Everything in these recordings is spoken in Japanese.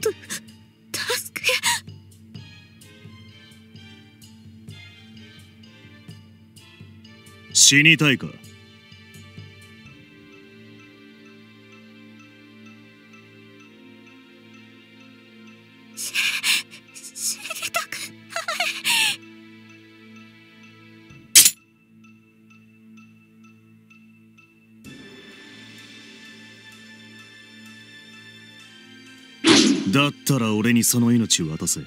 助け。 死にたいか？ 死にたくない。 だったら俺にその命を渡せ。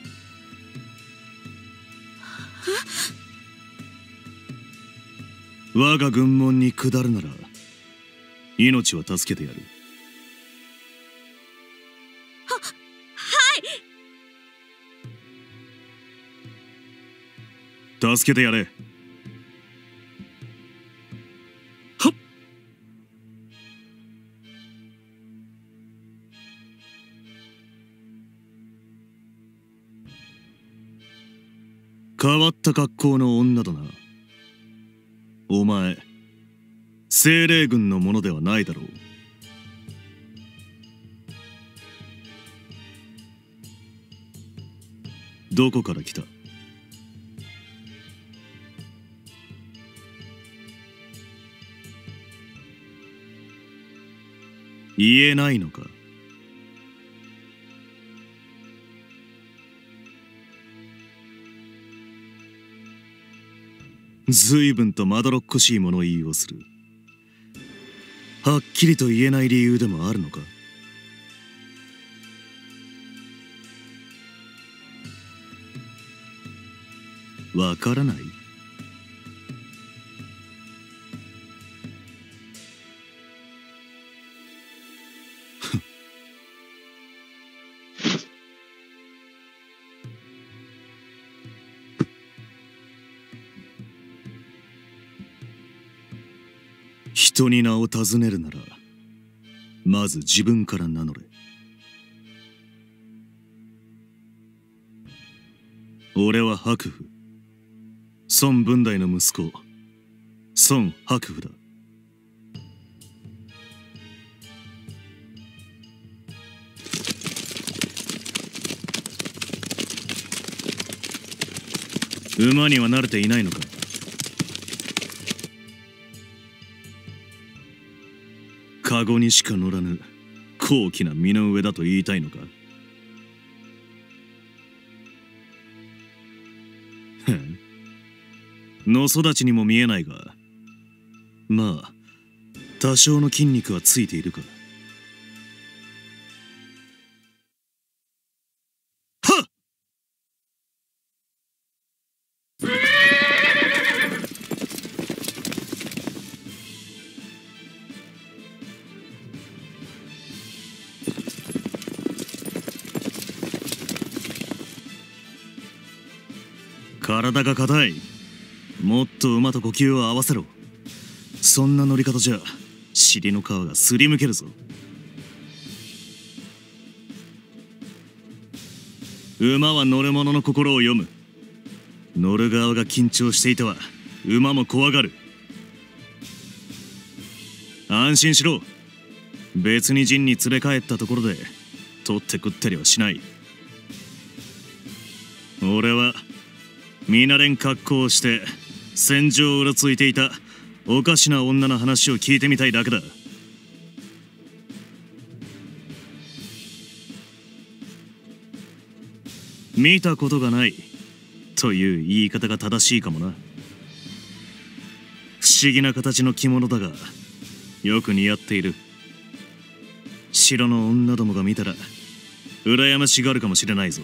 我が軍門に下るなら命は助けてやる。はい。助けてやれ。はっ。変わった格好の女だな。お前、精霊軍のものではないだろう。どこから来た？言えないのか？随分とまどろっこしい物言いをする。はっきりと言えない理由でもあるのか？わからない？人に名を尋ねるならまず自分から名乗れ。俺は白符、孫文大の息子孫白符だ。馬には慣れていないのか？カゴにしか乗らぬ高貴な身の上だと言いたいのか？へん、の育ちにも見えないが、まあ多少の筋肉はついているか。はっ！体が硬い。もっと馬と呼吸を合わせろ。そんな乗り方じゃ尻の皮がすりむけるぞ。馬は乗る者の心を読む。乗る側が緊張していては馬も怖がる。安心しろ。別に陣に連れ帰ったところで取って食ったりはしない。俺は見慣れん格好をして戦場をうろついていたおかしな女の話を聞いてみたいだけだ。見たことがないという言い方が正しいかもな。不思議な形の着物だがよく似合っている。城の女どもが見たら羨ましがるかもしれないぞ。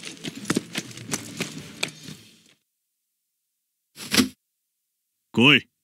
来い。